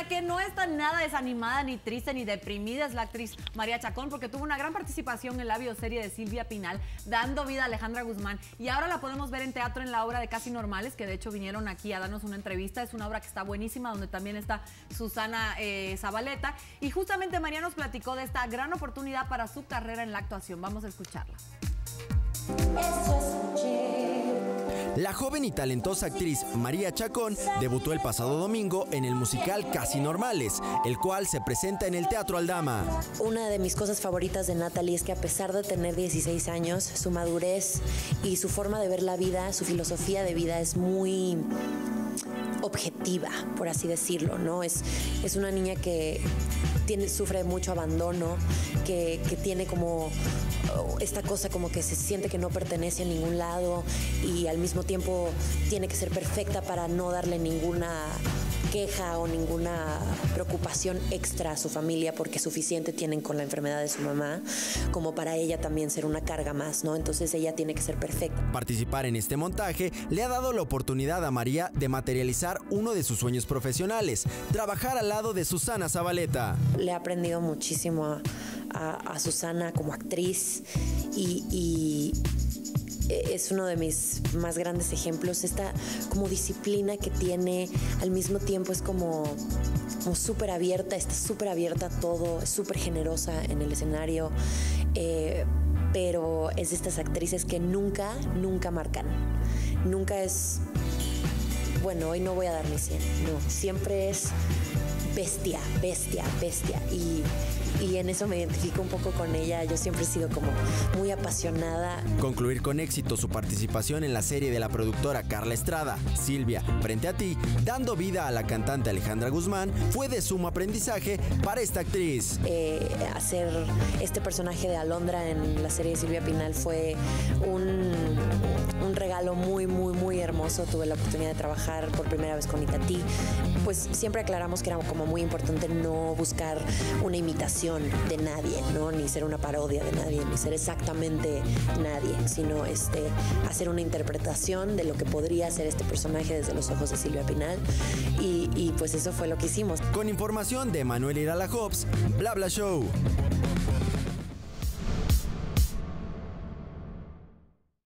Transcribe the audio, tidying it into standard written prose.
la que no está nada desanimada, ni triste, ni deprimida es la actriz María Chacón, porque tuvo una gran participación en la bioserie de Silvia Pinal, dando vida a Alejandra Guzmán. Y ahora la podemos ver en teatro en la obra de Casi Normales, que de hecho vinieron aquí a darnos una entrevista. Es una obra que está buenísima, donde también está Susana Zabaleta. Y justamente María nos platicó de esta gran oportunidad para su carrera en la actuación. Vamos a escucharla. La joven y talentosa actriz María Chacón debutó el pasado domingo en el musical Casi Normales, el cual se presenta en el Teatro Aldama. Una de mis cosas favoritas de Natalie es que a pesar de tener 16 años, su madurez y su forma de ver la vida, su filosofía de vida es muy objetiva, por así decirlo, ¿no? Es una niña que sufre mucho abandono, que tiene como esta cosa como que se siente que no pertenece a ningún lado y al mismo tiempo tiene que ser perfecta para no darle ninguna queja o ninguna preocupación extra a su familia, porque suficiente tienen con la enfermedad de su mamá como para ella también ser una carga más, ¿no? Entonces ella tiene que ser perfecta. Participar en este montaje le ha dado la oportunidad a María de materializar uno de sus sueños profesionales, trabajar al lado de Susana Zabaleta. Le he aprendido muchísimo a Susana como actriz y es uno de mis más grandes ejemplos. Esta como disciplina que tiene, al mismo tiempo es como súper abierta, está súper abierta a todo, es súper generosa en el escenario, pero es de estas actrices que nunca marcan. Nunca es, bueno, hoy no voy a dar mi 100, no, siempre es bestia. Y en eso me identifico un poco con ella. Yo siempre he sido como muy apasionada. Concluir con éxito su participación en la serie de la productora Carla Estrada, Silvia, Frente a ti, dando vida a la cantante Alejandra Guzmán, fue de sumo aprendizaje para esta actriz. Hacer este personaje de Alondra en la serie de Silvia Pinal fue un regalo muy hermoso. Tuve la oportunidad de trabajar por primera vez con Itatí. Pues siempre aclaramos que era como muy importante no buscar una imitación de nadie, ¿no? Ni ser una parodia de nadie, ni ser exactamente nadie, sino hacer una interpretación de lo que podría ser este personaje desde los ojos de Silvia Pinal, y pues eso fue lo que hicimos. Con información de Manuel Irala Hobbs, Bla Bla Show.